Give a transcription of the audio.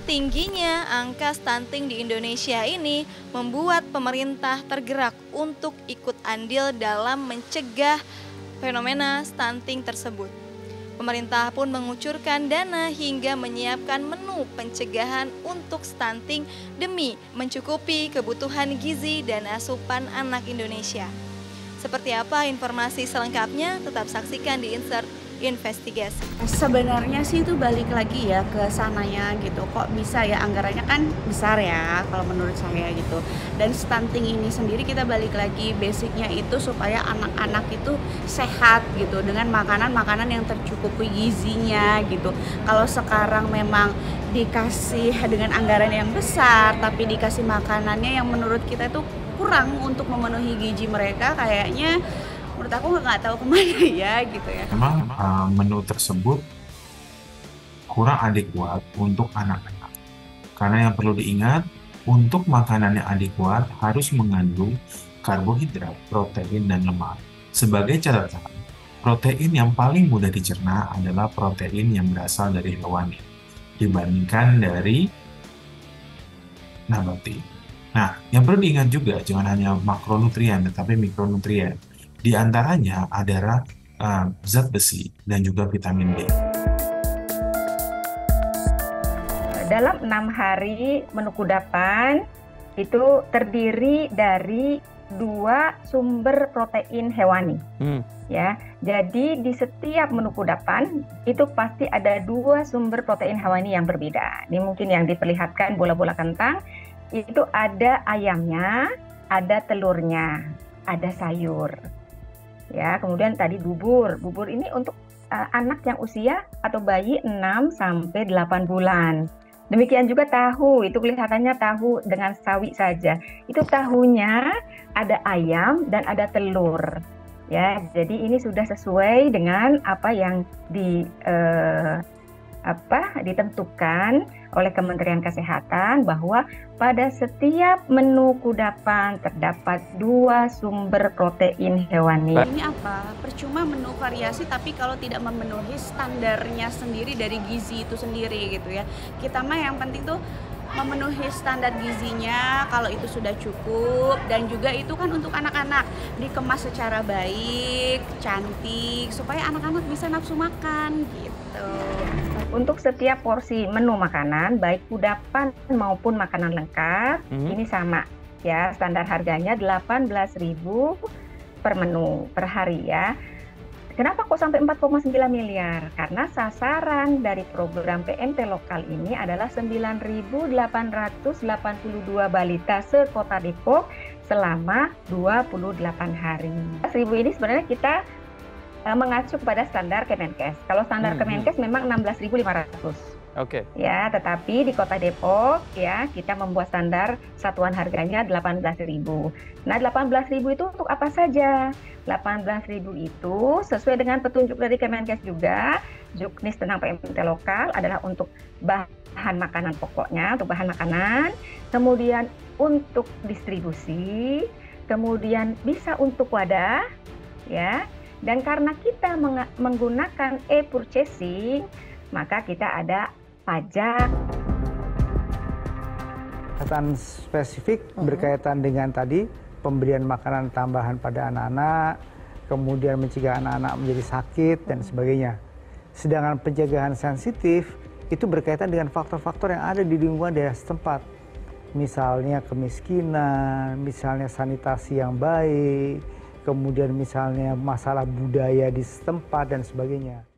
Tingginya angka stunting di Indonesia ini membuat pemerintah tergerak untuk ikut andil dalam mencegah fenomena stunting tersebut. Pemerintah pun mengucurkan dana hingga menyiapkan menu pencegahan untuk stunting demi mencukupi kebutuhan gizi dan asupan anak Indonesia. Seperti apa informasi selengkapnya? Tetap saksikan di Insert Investigasi. Sebenarnya sih itu balik lagi ya ke sananya gitu. Kok bisa ya, anggarannya kan besar ya kalau menurut saya gitu. Dan stunting ini sendiri kita balik lagi basicnya itu supaya anak-anak itu sehat gitu dengan makanan-makanan yang tercukupi gizinya gitu. Kalau sekarang memang dikasih dengan anggaran yang besar tapi dikasih makanannya yang menurut kita itu kurang untuk memenuhi gizi mereka, kayaknya menurut aku nggak tahu kemana ya gitu ya. Memang menu tersebut kurang adekuat untuk anak-anak. Karena yang perlu diingat, untuk makanan yang adekuat harus mengandung karbohidrat, protein, dan lemak. Sebagai catatan, protein yang paling mudah dicerna adalah protein yang berasal dari hewani dibandingkan dari nabati. Nah, yang perlu diingat juga jangan hanya makronutrien tetapi mikronutrien. Di antaranya adalah zat besi dan juga vitamin D. Dalam 6 hari menu kudapan itu terdiri dari 2 sumber protein hewani. Ya, jadi di setiap menu kudapan itu pasti ada 2 sumber protein hewani yang berbeda. Ini mungkin yang diperlihatkan bola-bola kentang itu ada ayamnya, ada telurnya, ada sayur. Ya, kemudian tadi bubur. Bubur ini untuk anak yang usia atau bayi 6 sampai 8 bulan. Demikian juga tahu, itu kelihatannya tahu dengan sawi saja. Itu tahunya ada ayam dan ada telur. Ya, jadi ini sudah sesuai dengan apa yang ditentukan oleh Kementerian Kesehatan bahwa pada setiap menu kudapan terdapat 2 sumber protein hewani. Ini apa? Percuma menu variasi tapi kalau tidak memenuhi standarnya sendiri dari gizi itu sendiri gitu ya. Kita mah yang penting tuh memenuhi standar gizinya, kalau itu sudah cukup, dan juga itu kan untuk anak-anak dikemas secara baik, cantik, supaya anak-anak bisa nafsu makan gitu. Untuk setiap porsi menu makanan, baik kudapan maupun makanan lengkap, ini sama ya, standar harganya 18.000 per menu per hari ya. Kenapa kok sampai 4,9 miliar? Karena sasaran dari program PMT lokal ini adalah 9.882 balita se-Kota Depok selama 28 hari. 1.000 ini sebenarnya kita mengacu pada standar Kemenkes. Kalau standar Kemenkes memang 16.500. Oke. Ya, tetapi di Kota Depok ya kita membuat standar satuan harganya 18.000. Nah, 18.000 itu untuk apa saja? 18.000 itu sesuai dengan petunjuk dari Kemenkes juga, Juknis tentang PMT lokal adalah untuk bahan makanan pokoknya, untuk bahan makanan, kemudian untuk distribusi, kemudian bisa untuk wadah, ya. Dan karena kita menggunakan e-purchasing, maka kita ada pajak. Catatan spesifik berkaitan dengan tadi pemberian makanan tambahan pada anak-anak, kemudian mencegah anak-anak menjadi sakit dan sebagainya. Sedangkan pencegahan sensitif itu berkaitan dengan faktor-faktor yang ada di lingkungan daerah setempat. Misalnya kemiskinan, misalnya sanitasi yang baik, kemudian misalnya masalah budaya di setempat dan sebagainya.